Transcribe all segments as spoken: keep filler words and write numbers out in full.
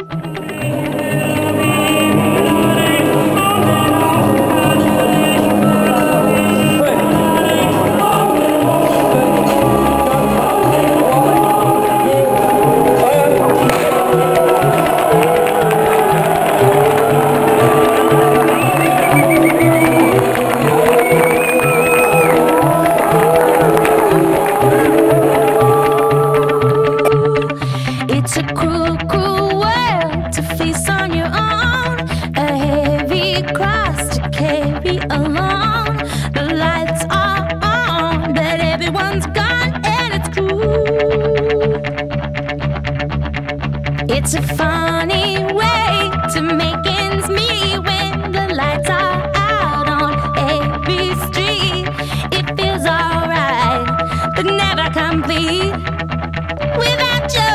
It's a cruel, cruel world to face on your own, a heavy cross to carry along. The lights are on, but everyone's gone, and it's cruel. It's a funny way to make ends meet when the lights are out on every street. It feels alright, but never complete without you.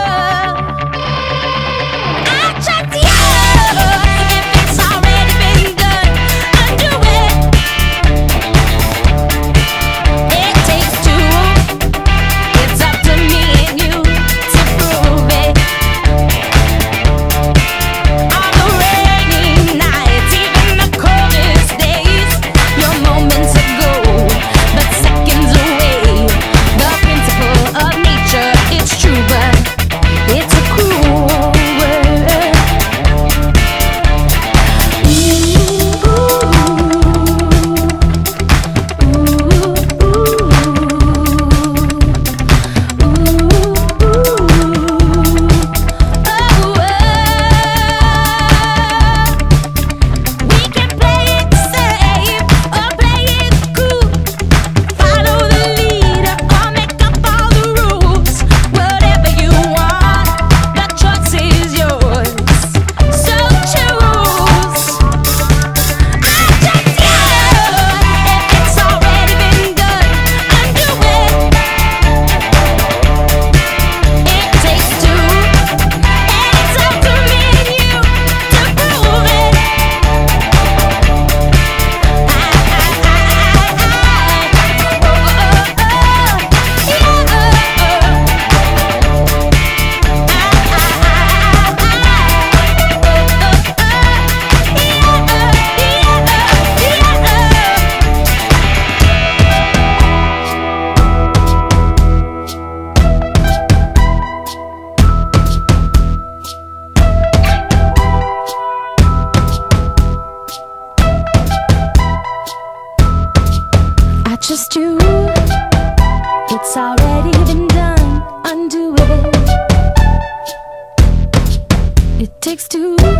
Just you, it's already been done, undo it. It takes two.